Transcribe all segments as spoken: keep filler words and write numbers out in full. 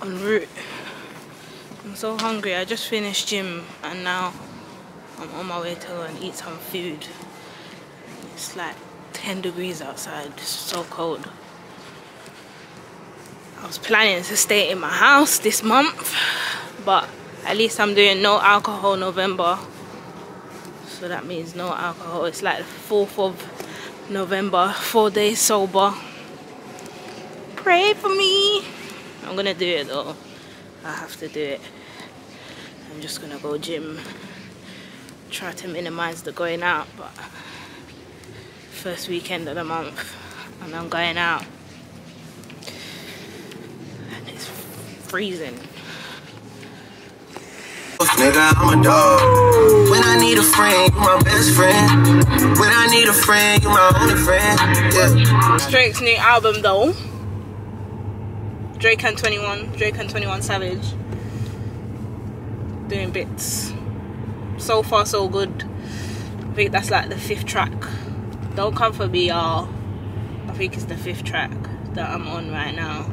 en route. I'm so hungry. I just finished gym and now I'm on my way to go and eat some food. It's like ten degrees outside. It's so cold. I was planning to stay in my house this month, but at least I'm doing no alcohol November. So that means no alcohol. It's like the fourth of November, four days sober. Pray for me. I'm gonna do it though. I have to do it. I'm just gonna go gym. Try to minimize the going out, but first weekend of the month and I'm going out. And it's freezing. Nigga, I'm a dog. When I need a friend, you my best friend. When I need a friend, you my only friend. Yeah. Drake's new album though. Drake and twenty-one, Drake and twenty-one Savage. Doing bits. So far so good. I think that's like the fifth track. Don't Come For Me, y'all. I think it's the fifth track that I'm on right now.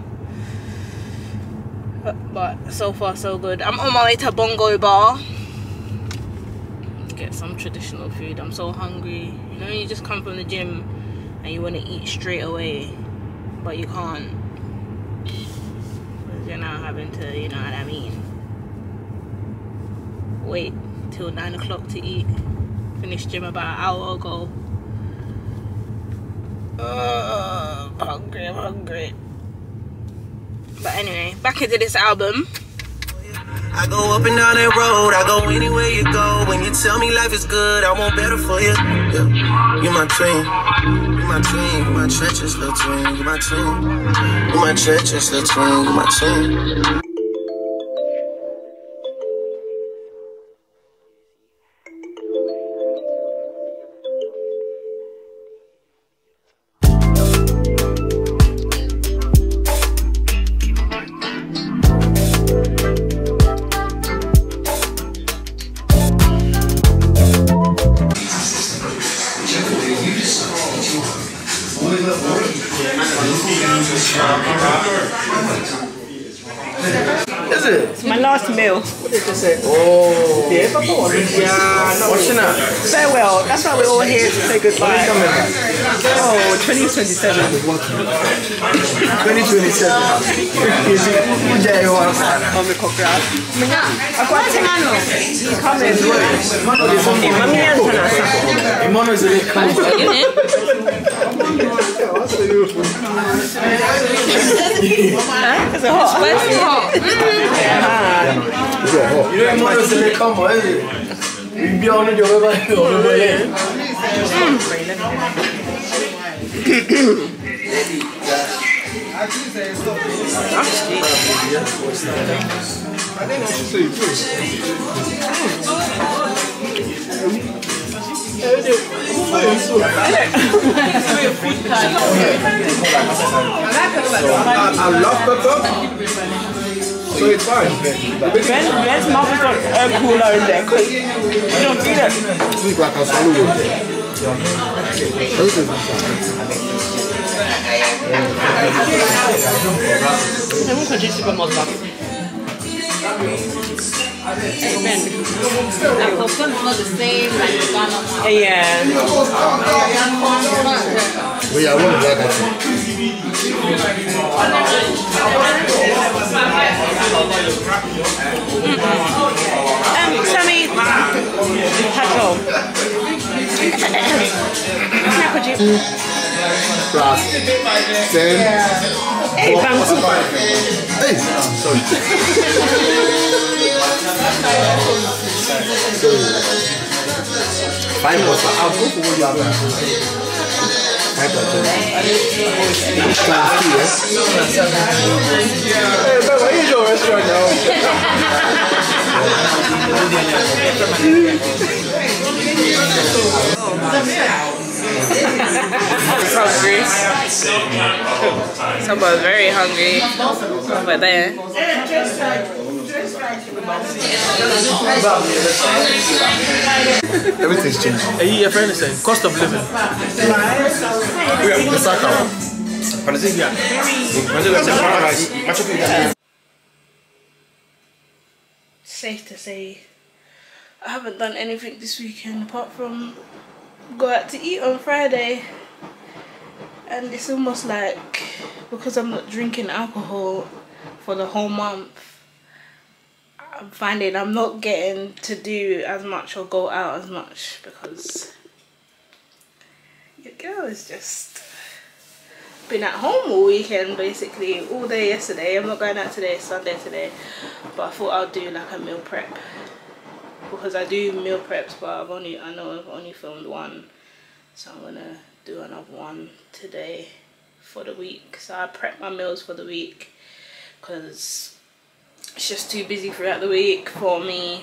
But so far so good. I'm on my way to Bongo Bar to get some traditional food. I'm so hungry. You know, you just come from the gym and you want to eat straight away, but you can't. Because you're now having to, you know what I mean, wait till nine o'clock to eat. Finished gym about an hour ago. Uh, I'm hungry, I'm hungry. But anyway, back into this album. I go up and down that road, I go anywhere you go. When you tell me life is good, I want better for you. Yeah. You my twin, you my twin, you my treacherous little twin, you my twin, you my treacherous little twin, you my twin. Is it? It's my last meal. What did you say? Oh. Yeah, what's that? Farewell. That's why we're all here to say goodbye. Oh, twenty twenty-seven. twenty twenty-seven. On the cockroach. I've got to He's coming. Mami Imano is a little cool. Is it hot? Spicy hot. Yeah. You know Imano is a little cool, isn't it? You be on it over there. I think I should say it too. I love pepper, so it's fine. Ben's mouth has got air cooler in there because you don't feel it. Sweet like a salute. Hey Ben, that popcorn's not the same like the Ghana one. Yeah. We are one of that. Um, Sammy, Pacho. Plus ten. Hey, bouncy. Hey, sorry. Five more. I'll go for what you have. Five more. Hey, but where is your restaurant now? Hungry. Somebody's very hungry over there. Everything's changing. Hey, your friend is saying cost of living. We are the Saka. safe to say I haven't done anything this weekend apart from go out to eat on Friday. And it's almost like, because I'm not drinking alcohol for the whole month, I'm finding I'm not getting to do as much or go out as much because your girl has just been at home all weekend, basically all day yesterday. I'm not going out today, it's Sunday today, but I thought I'll do like a meal prep because I do meal preps, but I've only I know I've only filmed one, so I'm gonna do another one today for the week. So I prep my meals for the week because it's just too busy throughout the week for me.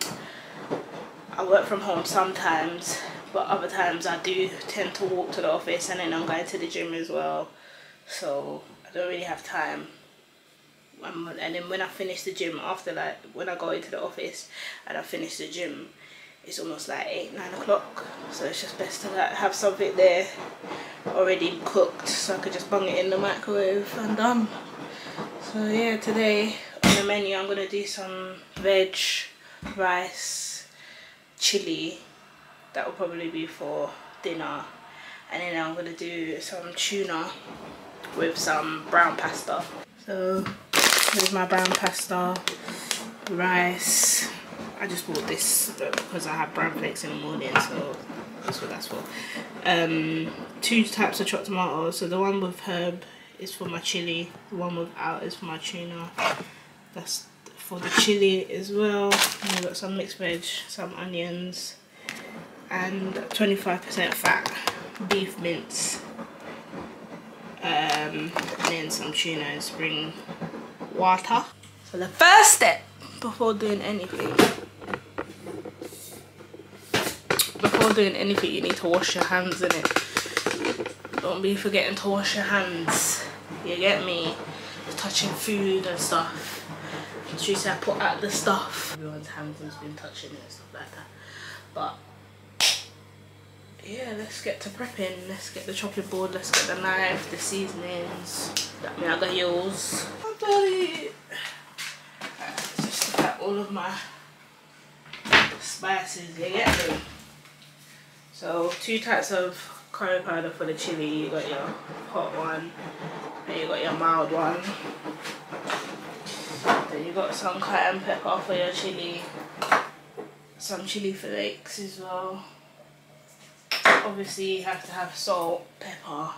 I work from home sometimes, but other times I do tend to walk to the office, and then I'm going to the gym as well, so I don't really have time. Um, and then when I finish the gym, after like when I go into the office and I finish the gym, it's almost like eight, nine o'clock, so it's just best to like have something there already cooked so I could just bung it in the microwave and done. So yeah, today on the menu I'm gonna do some veg, rice, chili. That will probably be for dinner, and then I'm gonna do some tuna with some brown pasta. So here's my brown pasta, rice. I just bought this because I have brown flakes in the morning, so that's what that's for. Um, two types of chopped tomatoes. So the one with herb is for my chili, the one without is for my tuna. That's for the chili as well. And I've got some mixed veg, some onions, and twenty-five percent fat beef mince, um, and then some tuna and spring water. So the first step before doing anything, before doing anything you need to wash your hands in it. Don't be forgetting to wash your hands, you get me? Touching food and stuff. She said I put out the stuff. Everyone's hands has been touching it and stuff like that. But yeah, let's get to prepping. Let's get the chopping board, let's get the knife, the seasonings that me I got use. I'm dirty. Let's just look at all of my spices, you get me? So two types of curry powder for the chili. You got your hot one and you got your mild one. Then you got some cayenne pepper for your chili, some chili flakes as well. Obviously you have to have salt, pepper,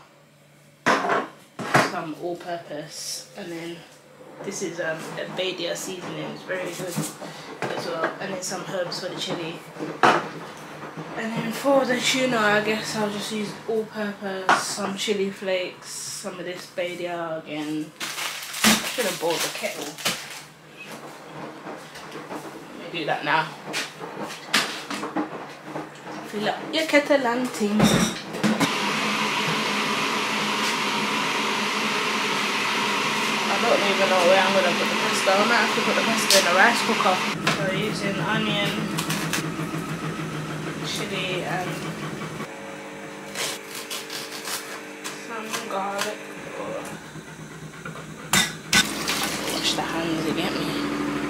some all-purpose, and then this is um, a Badia seasoning, it's very good as well, and then some herbs for the chili. And then for the tuna, I guess I'll just use all-purpose, some chili flakes, some of this Badia again. I should have boiled the kettle. Let me do that now. Fill up your kettle and things. I don't even know where I'm going to put the pasta. I might have to put the pasta in a rice cooker. So using onion, chili and some garlic. Wash the hands, you get me?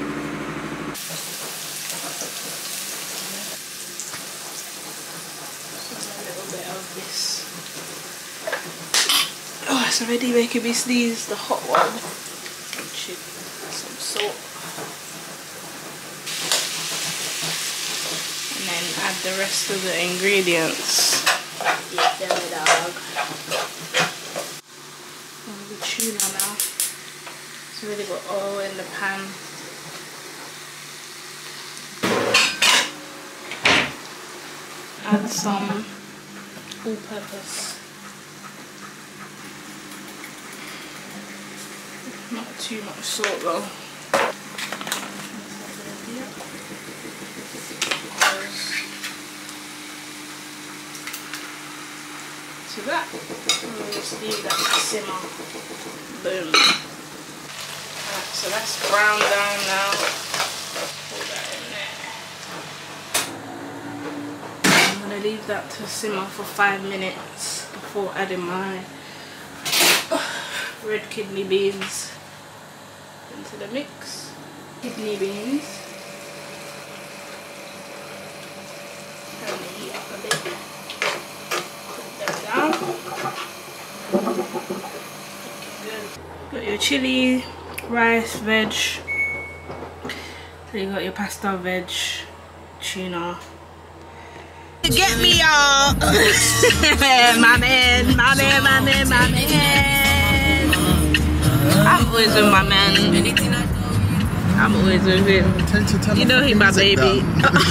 This. Oh, it's already making me sneeze, the hot one. Some chili, some salt. And then add the rest of the ingredients. Yeah, deli dog. Oh, the tuna now. It's already got oil in the pan. Add some all-purpose, not too much salt though. So that, we'll just leave that to simmer. Boom. Right, so that's brown down now. Put that in there. Leave that to simmer for five minutes before adding my red kidney beans into the mix. Kidney beans, Got your chili, rice, veg. So you got your pasta, veg, tuna. Get me, y'all! My man, my man, my man, my man. I'm always with my man. I'm always with him. You know he's my baby.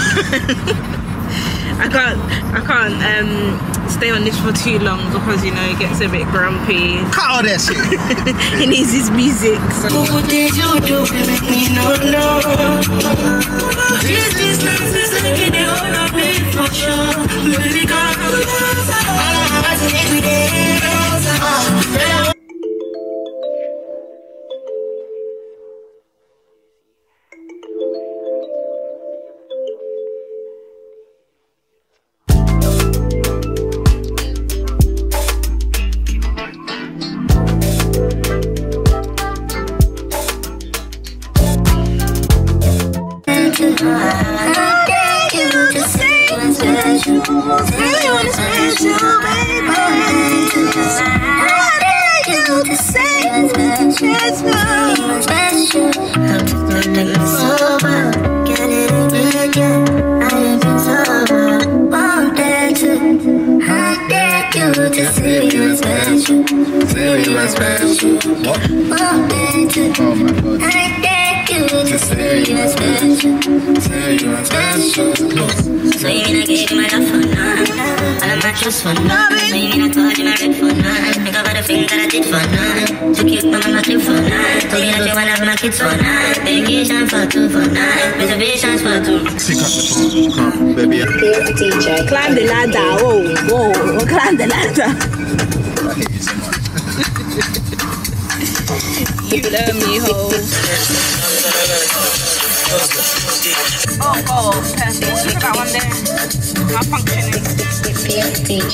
I can't, I can't um, stay on this for too long because you know he gets a bit grumpy. Cut all that shit. He needs his music. So. What did you do to make me no know? This is life is like it all of me for sure. Baby girl, all I do every day. For nothing, maybe I told you I read for nothing. Think about the things that I did for nothing. Took you on my trip for nothing. Told me that you wanna have my kids for nothing. Vacation for two for nothing. Reservations for two. Pick up the phone, come, baby. D J. Climb the ladder, whoa, whoa, climb the ladder. I hate you so much. You love me, ho. Oh, oh, perfect. Look at that one there. My functioning. P F D J.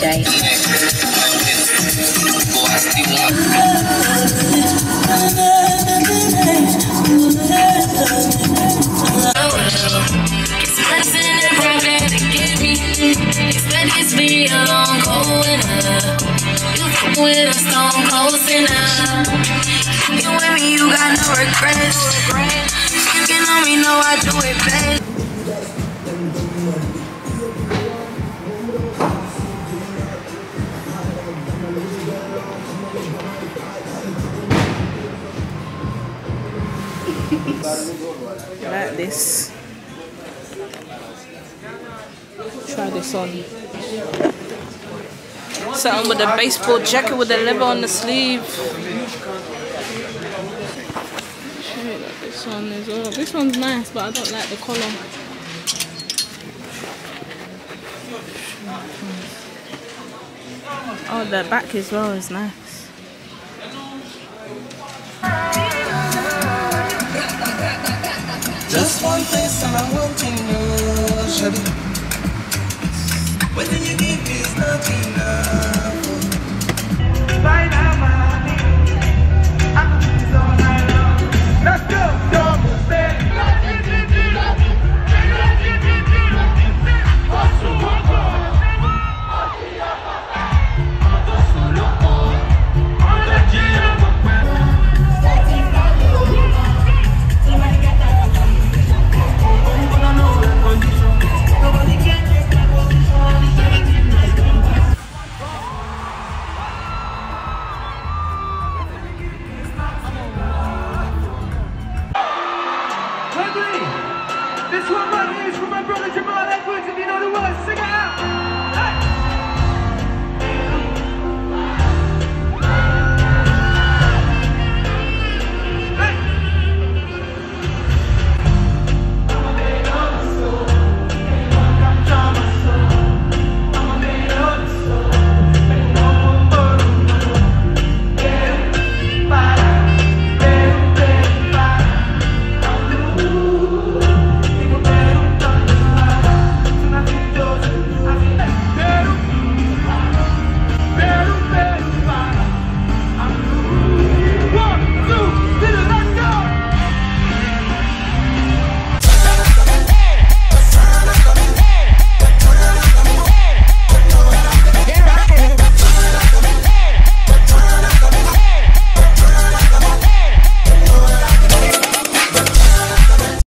Expect this be a long cold winter. You fuck with a stone cold sinner. You with me, you got no regrets. Thinking on me, know I do it best. Like this. Try this on. Something with a baseball jacket with a leather on the sleeve. Show you like this one as well. This one's nice, but I don't like the collar. Oh, the back as well is nice. Just one place and I want to know, Shabby. What did you give me is not enough. Bye now.